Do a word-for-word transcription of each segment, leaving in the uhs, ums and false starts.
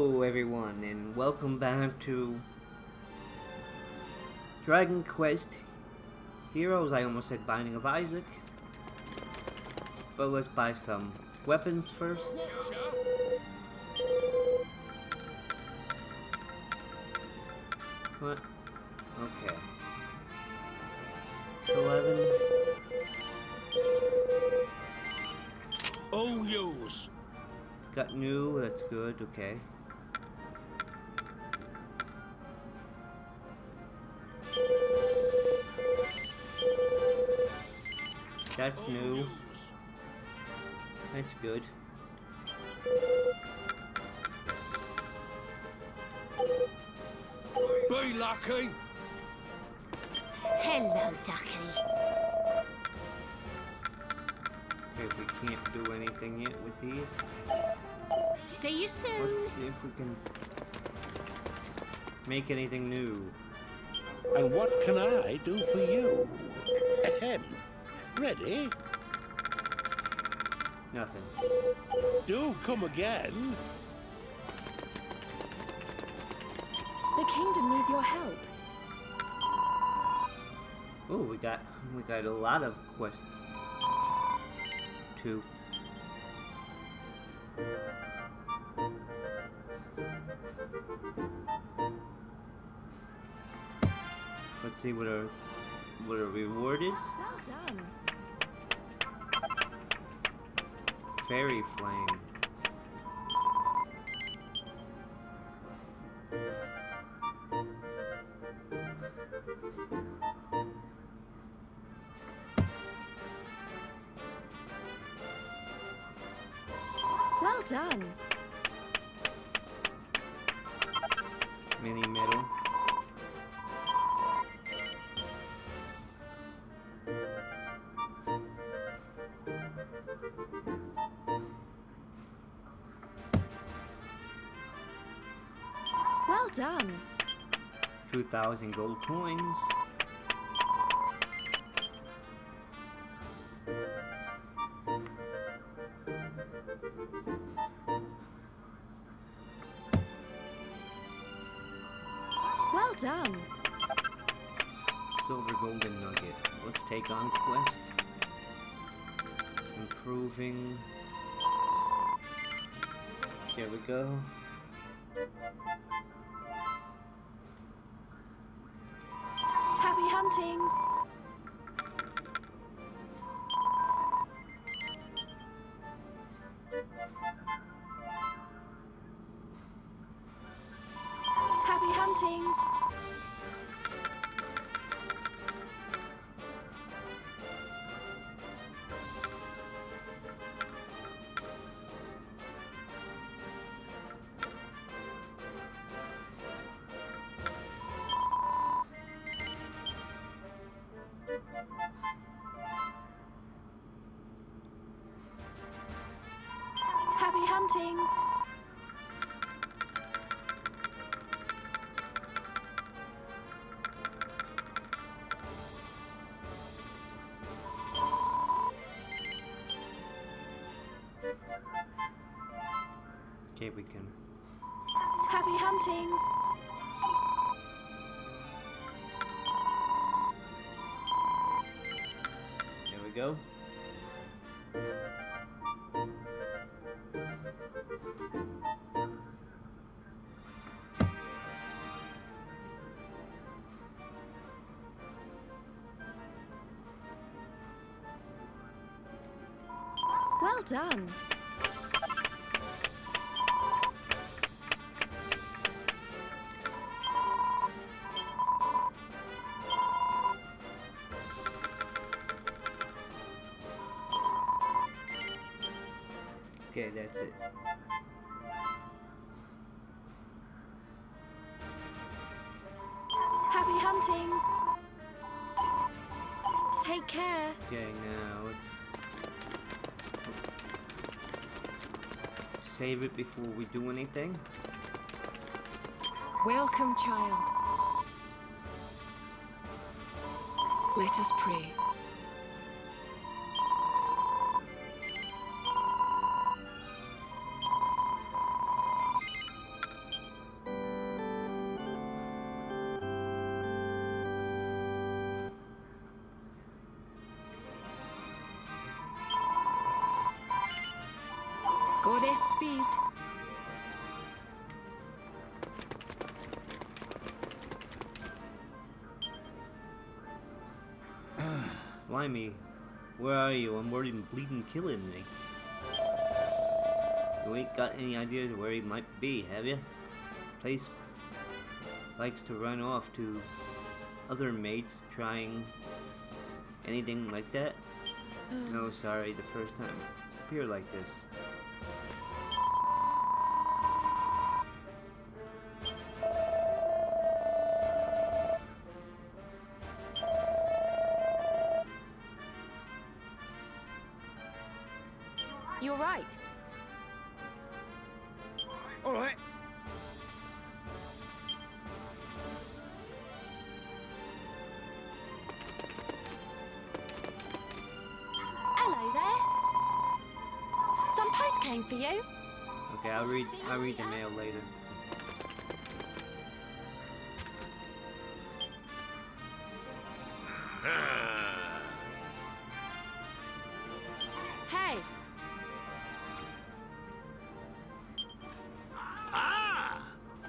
Hello everyone, and welcome back to Dragon Quest Heroes. I almost said Binding of Isaac, but let's buy some weapons first. What? Okay. eleven. All yours. Got new, that's good, okay. That's new. That's good. Be lucky. Hello, Ducky. Okay, we can't do anything yet with these. See you soon. Let's see if we can make anything new. And what can I do for you? Ahem. Ready? Nothing. Do come again. The kingdom needs your help. Oh, we got we got a lot of quests. Two. Let's see what our what our reward is. Well done. Fairy flame. Well done. Mini medal. Well done. Two thousand gold coins. Well done. Silver golden nugget. Let's take on quest. Improving. Here we go. Happy hunting. Happy hunting. Happy hunting. Okay, we can. Happy hunting. There we go. Well done. Okay, that's it. Happy hunting. Take care. Okay, now let's save it before we do anything. Welcome, child. Let us pray. Goddess speed. Blimey, where are you? I'm worried and bleeding killing me. You ain't got any idea where he might be, have you? Place likes to run off to other mates trying anything like that. No, sorry, the first time it's appeared like this. You're right. All right. Hello there. Some post came for you. Okay, I'll read I'll read the mail later. Hey. Ah!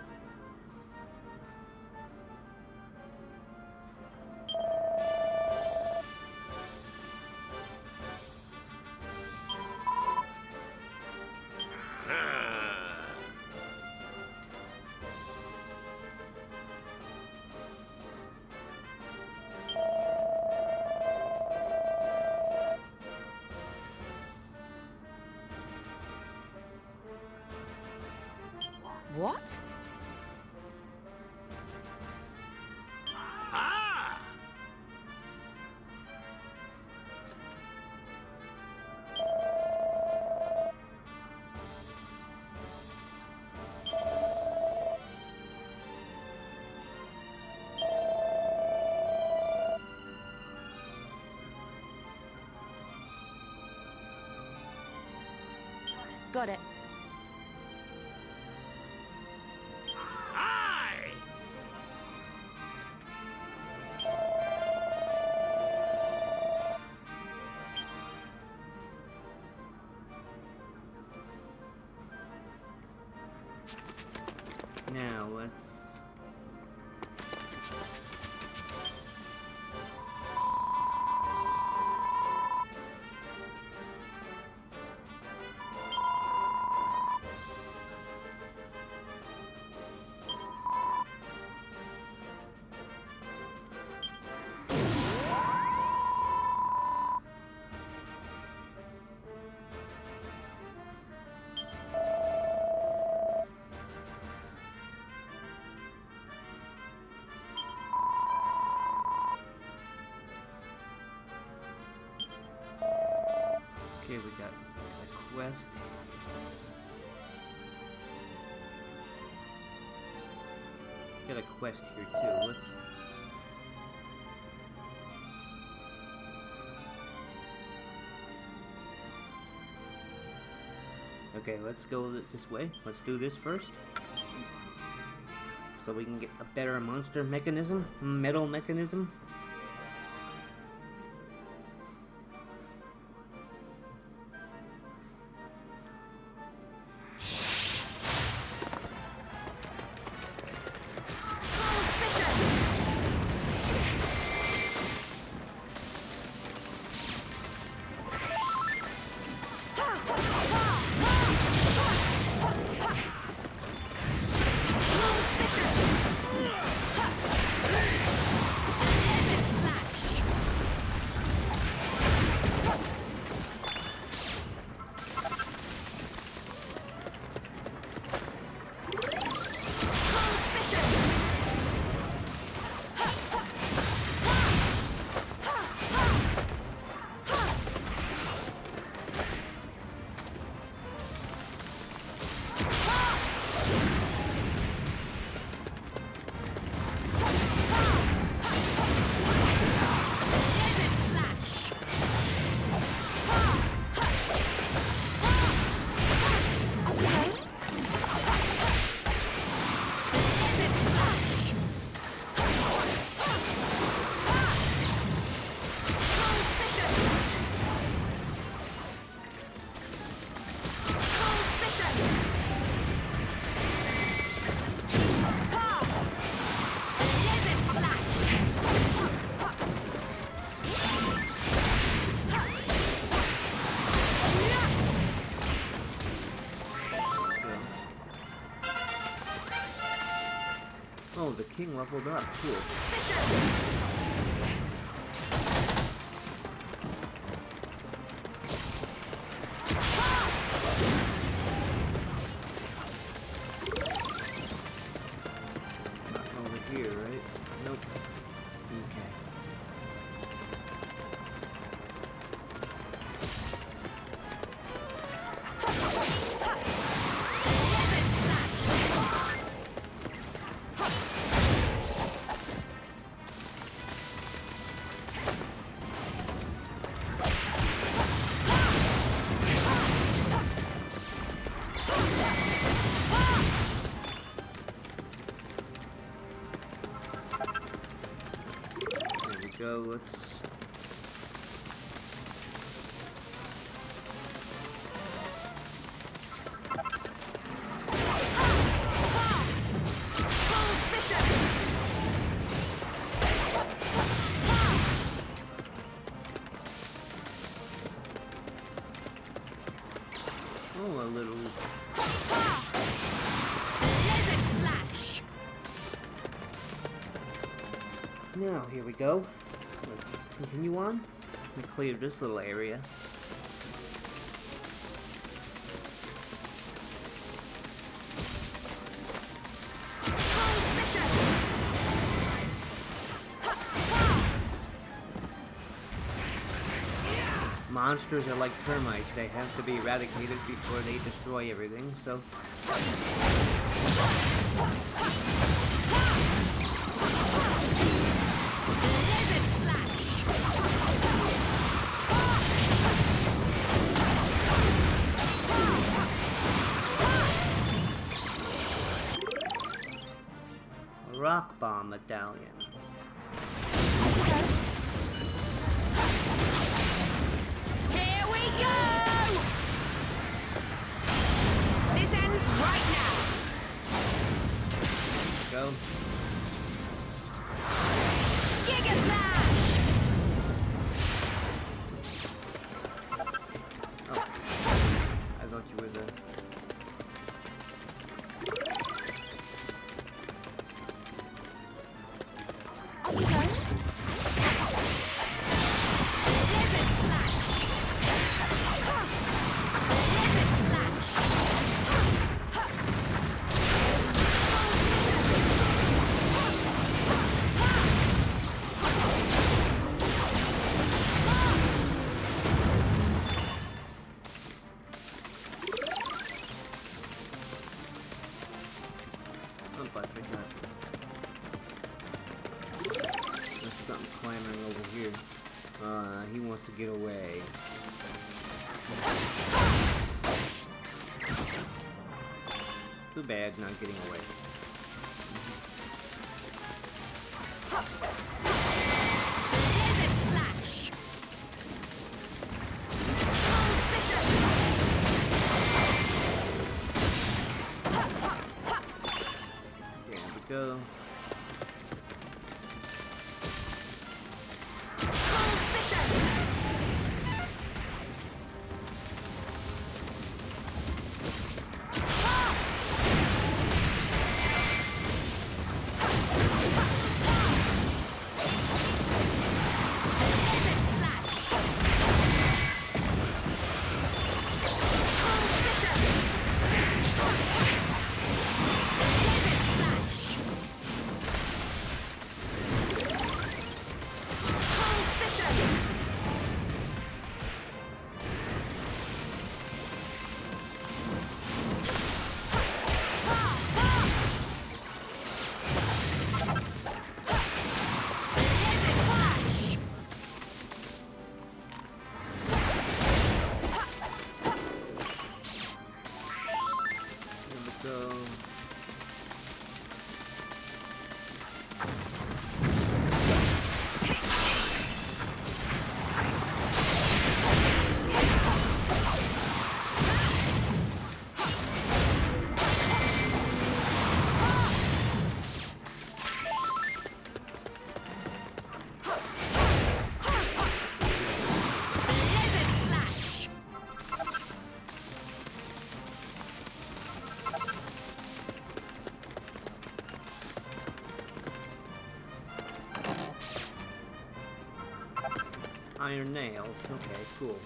What? Ah! Got it. Aye! Now let's okay, we got a quest. Got a quest here too. Let's Okay, let's go th- this way. Let's do this first. So we can get a better monster mechanism, metal mechanism. king leveled up. Cool. Not over here, right? Nope. Okay. Go, let's oh, a little now here we go. Let's continue on. We cleared this little area. Monsters are like termites. They have to be eradicated before they destroy everything, so... Rock Bomb Medallion. Here we go! This ends right now. Go. Giga Slash! Oh. I thought you were the... Off we go. Blizzard Slash! Blizzard Slash! Oh, I forgot. There's something clamoring over here. Uh, he wants to get away. Too bad not getting away. Blizzard Slash! Fisher! There we go. iron nails. Okay, cool.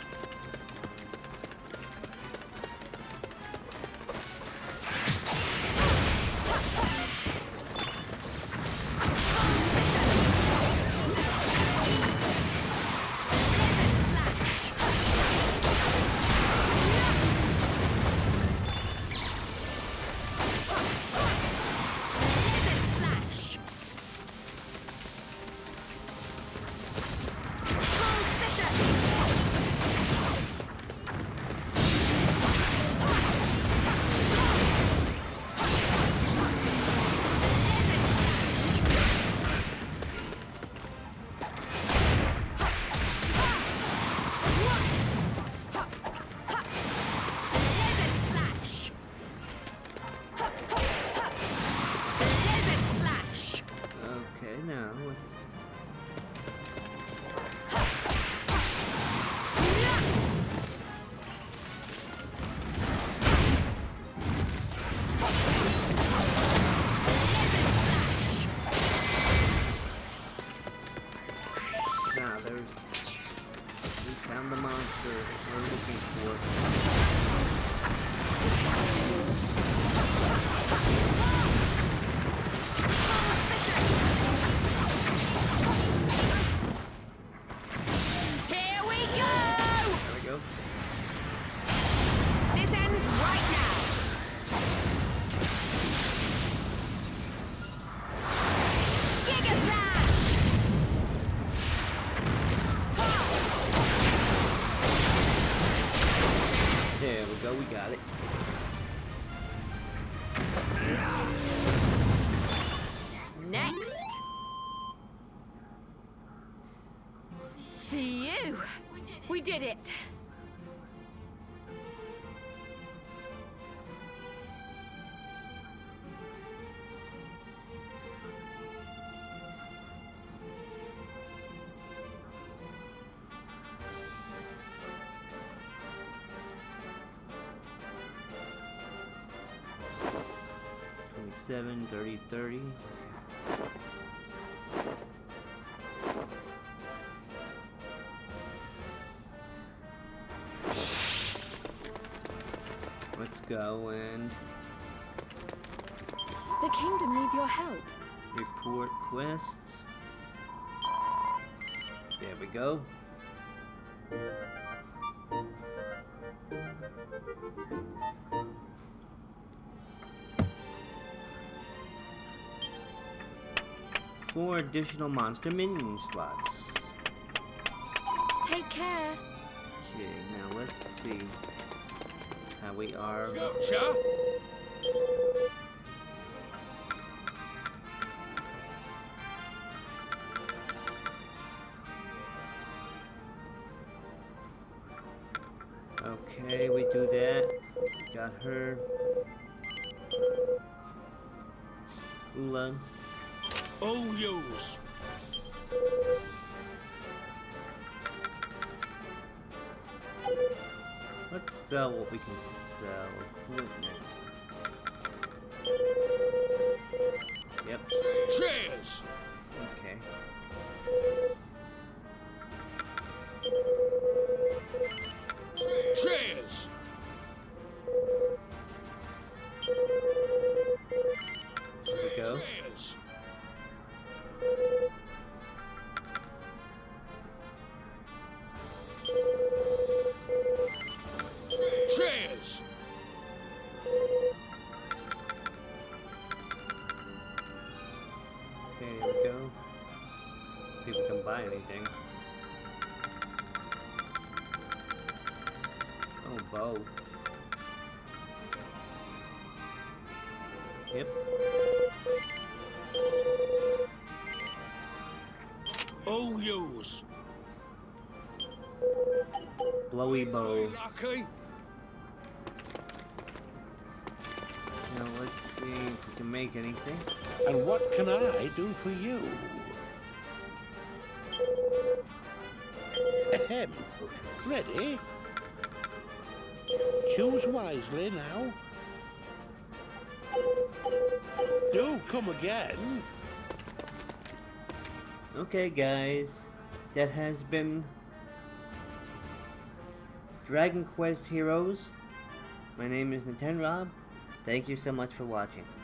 We got it. Next. For you. We did it. twenty-seven, thirty, thirty. Let's go and The kingdom needs your help. report quests. There we go. Four additional monster minion slots. Take care. Okay, now let's see how we are. Gotcha. Okay, we do that. Got her. Ula. All yours. Let's sell what we can sell. Equipment. Yep. Cheers. Okay. Cheers. There we go. Cheers. Cheers. Okay, here we go. See if we can buy anything. Oh, bow. Yep. All yours. Blowy bow. Lucky. Now let's see if we can make anything. And what can I do for you? Ahem. Ready? Choose wisely now. Do come again. Okay, guys. that has been Dragon Quest Heroes. My name is Nintenrob. Thank you so much for watching.